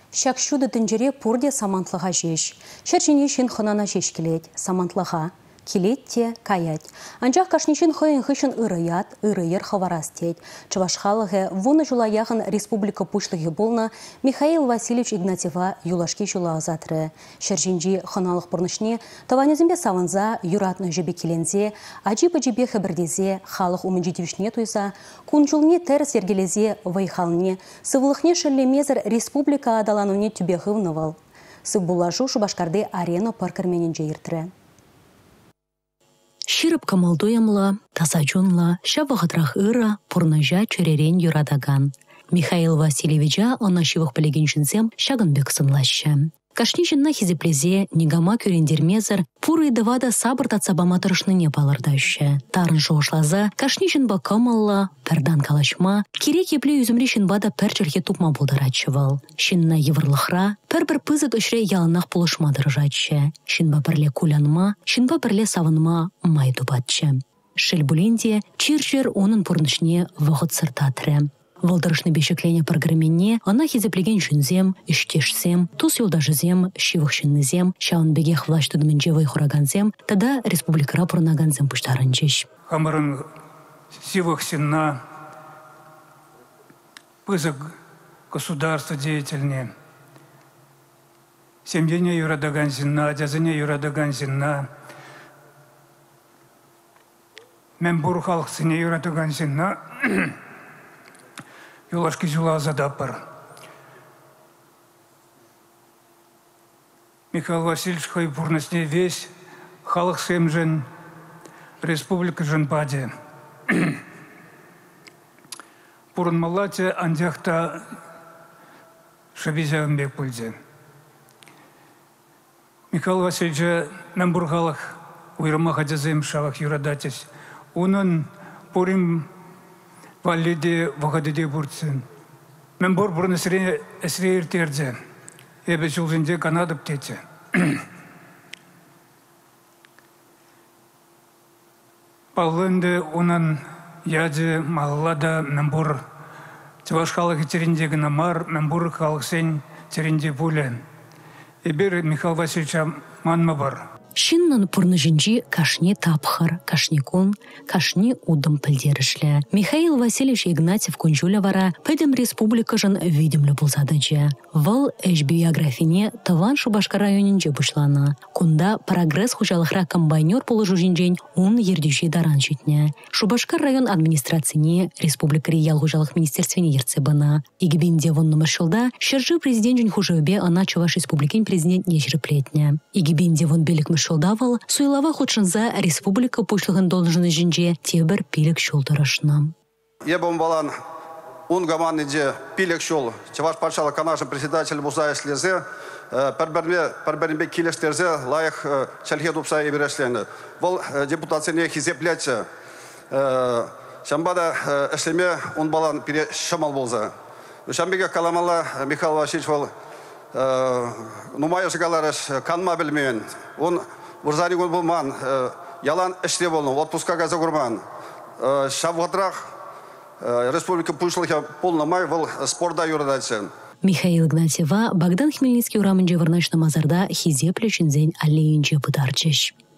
Шакшуды тінжере пурде самантлыға жеш. Шерчене шын хынана жеш келет, самантлыға. Келетте каять. Анжақ кашнешін хойын хышын ырыят, ырыйыр хаварастет. Чавашхалығы вуны жулаяғын республика пушлығы болна Михаил Васильевич Игнатьева юлашки жула азатры. Шерченжі хыналық бұрнышне таванезімбе саванза, юратны жебе келензе, ажипы жебе хабірдезе, халық умынжетевішне туйса, кунжулне терс ергелезе вайхалне, сывылықне шыллемезір республика адалануне түбеғывнывал. Сыбулажу Шубашкарды арена паркарменен жейіртірі. Ширып камалдуямла, тасачунла, шабағатрах ыра, пурнажа чөререн юрадаган. Михаил Васильевича онашивых полегеншінсем шагынбек сынлашы. Кашнишінна хизеплезе, негама көрендермезір, пуры давада сабырт атсабама тұрышныне балырдашы. Тарын жоғышлаза, кашнишін бакамалла, пердан калашма, керек епле үзімрешін бада перчерхе тупма болдарачывал. Шинна еврлықра, пер-бір пызыт үшре ялынақ полышмадыржачы. Шинба бірле кулянма, шинба бірле савынма май дубатчы. Шел буленде, чир-чир оның пұрнышне вғыт сыртатры. Волдырышны бешеклене программенне, ана хизеплеген жүнзем, іштешсем, тус юлдажызем, шивықшыннызем, шаунбегех влаштыдымынжевай хураганзем, тада республикара пұрнаганзем пұштарынчеш. Хамырын сивықсынна, пызык государства деятельне, семьене юрадаганзинна, дязыне юрадаганзинна, мембур халқсыне юрадаганзинна, юлашки жула задапар. Михаил Васильевич хайпурнасне весь халық семжен республика женпаде. Пурын малате андяхта шабизявым бек пульде. Михаил Васильевич мембур халық уйрама хадязем шавах юрадатес. Унын пурим валиде вахадиде бурцин. Мен бұрын әсіре ертерді. Ебе жылжынде канадып тете. Палынды онан яды маллада мен бұр. Чаваш халық теріндегі намар, мен бұр халық сен терінде пулі. Ебер Михаил Васильевича манма бар. Шиннан пурныжинчи кашни тапхар, кашни кун, кашни удым пілдерішлі. Михаил Васильевич Игнатьев күнжулі вара пәдім республика жын видимлі болзадыжы. Вал әж биографине Таван Шубашкар районинже бұшланы. Кунда прогресс хужалықра комбайнер полыжу жинжен он ердюші даран жетіне. Шубашкар район администрацияне республика риял хужалық министерствене ерцебана. Игібенде вон номершылда шыржы президент жын хужаубе ана Чуваш республикин президент ежіріплетіне. Игібенде вон белік шылдавал, суйлава худшынза республика пушлығын должны жинже тебір пилік шулдырышны. Ебом балан, он гаманныде пилік шул, Чаваш патшалы канашын председатель бұза еслезе, пәрбәрінбе келештерзе лайық шәлхе дұпса еберешлені. Бұл депутацияне хизеплетсе, шамбада әшлеме он балан пире шамал болза. Шамбеге каламала Михаил Васильевич нумайы жыгаларыш канма білмейін. Он бұрзани күн болман, ялан іште болын, отпуска газа құрман. Шавғатрақ республика пұшылығы полнамай бұл спорда юрдатсын. Михаил Игнатьева Богдан Хмельницкий урамынже варнашны мазарда хизепле чынзен аллейінже бұдарчыш.